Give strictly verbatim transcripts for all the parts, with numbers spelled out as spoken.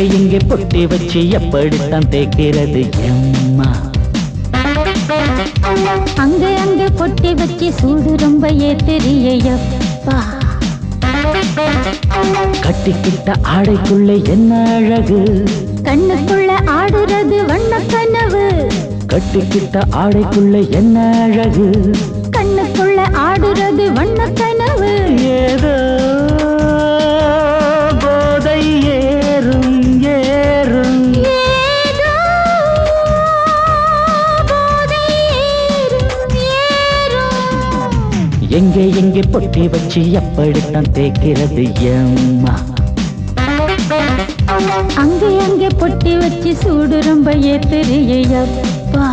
எங்கே பொட்டி வச்சு எப்படித்தான் தேய்க்கிறது எம்மா? அங்க அங்க பொட்டி வச்சு சூடு ரொம்ப ஏத்தெரியப்பா. கட்டிக்கிட்ட ஆடைக்குள்ள என்ன அழகு, கண்ணுக்குள்ள ஆடுறது வண்ண கனவு. கட்டிக்கிட்ட ஆடைக்குள்ள என்ன அழகு, கண்ணுக்குள்ள ஆடுறது வண்ண கனவு. ஏதோ போதை ஏறும் ஏறும், ஏதோ போதை ஏறும் ஏறும். எங்கே எங்கே பொட்டி வச்சு எப்படித்தான் தேய்க்கிறது எம்மா? அங்கே அங்கே பொட்டி வச்சு சூடு ரொம்ப ஏத்தெரியப்பா.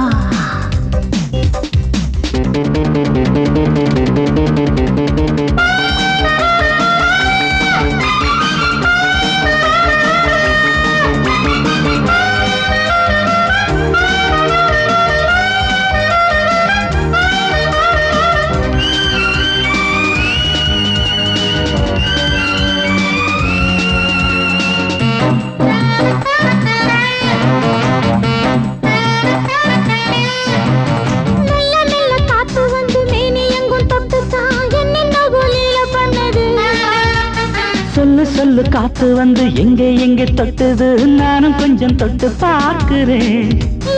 சொல்லு சொல்லு காத்து வந்து எங்கே எங்கே தொட்டுது, நானும் கொஞ்சம் தொட்டு பார்க்கிறேன்.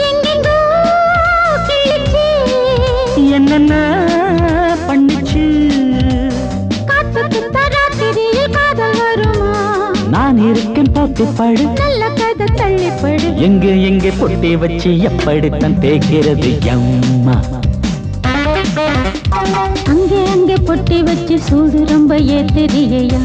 என்னென்ன பண்ணிச்சு, நான் இருக்கேன் பார்த்து படு, நல்ல கதை தள்ளிப்படு. எங்கே எங்கே பொட்டி வச்சு எப்படித்தான் தேய்க்கிறது எம்மா? அங்கே அங்கே பொட்டி வச்சு சூடு ரொம்ப ஏத்தெரியப்பா.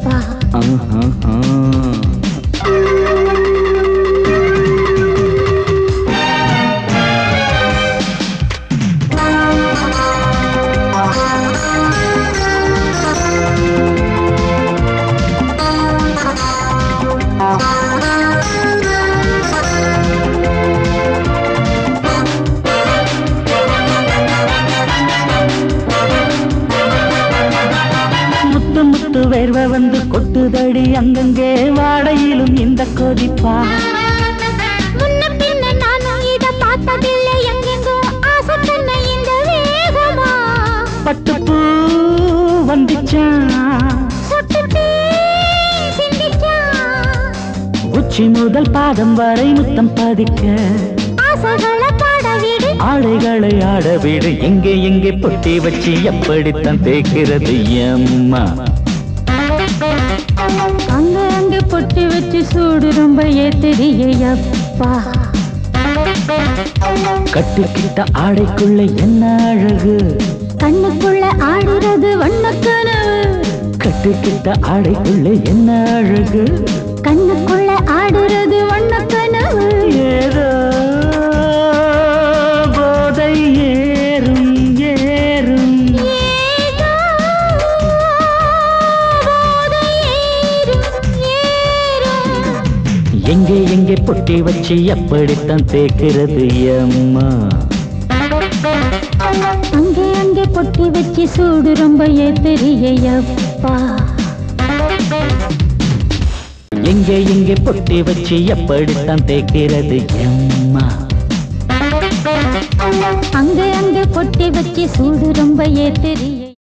வேர்வ வந்து கொட்டுதடி அங்கங்கே, வாடையிலும் இந்த கொதிப்பா. முன்ன பின்ன நானும் இத பார்த்ததில்லை, எங்கெங்கோ ஆசை தன்னை இந்த வேகமா. பட்டுப்பூ வந்துச்சா, சொட்டுத்தீ சிந்திச்சா. உச்சி முதல் பாதம் வரை முத்தம் பதிக்க, ஆசைகளை பாட விடு, ஆடைகளை ஆட விடு. எங்கே எங்கே பொட்டி வச்சு எப்படித்தான் தேய்க்கிறது எம்மா? அங்க அங்க பொட்டி வச்சு சூடு ரொம்ப ஏத்தெரியப்பா. கட்டிக்கிட்ட ஆடைக்குள்ள என்ன அழகு, கண்ணுக்குள்ள ஆடுறது வண்ண கனவு. கட்டிக்கிட்ட ஆடைக்குள்ள என்ன அழகு, கண்ணுக்குள்ள ஆடுறது வண்ண கனவு. ஏதோ போதை ஏறும் ஏறும், ஏதோ போதை ஏறும் ஏறும். எங்கே எங்கே பொட்டி வச்சு எப்படித்தான் தேய்க்கிறது எம்மா? அங்கே அங்கே பொட்டி வச்சு சூடு ரொம்ப ஏத்தெரியப்பா. எங்கே எங்கே பொட்டி வச்சு எப்படித்தான் தேய்க்கிறது எம்மா? அங்கே அங்கே பொட்டி வச்சு சூடு ரொம்ப ஏத்தெரிய